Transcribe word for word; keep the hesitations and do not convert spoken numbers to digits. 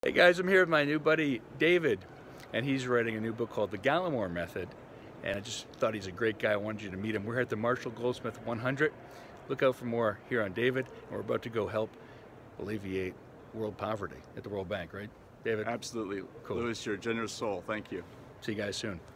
Hey guys, I'm here with my new buddy David, and he's writing a new book called The Gallimore Method, and I just thought he's a great guy. I wanted you to meet him. We're here at the Marshall Goldsmith one hundred. Look out for more here on David, and we're about to go help alleviate world poverty at the World Bank, right, David? Absolutely. Cool. Louis, you're a generous soul. Thank you. See you guys soon.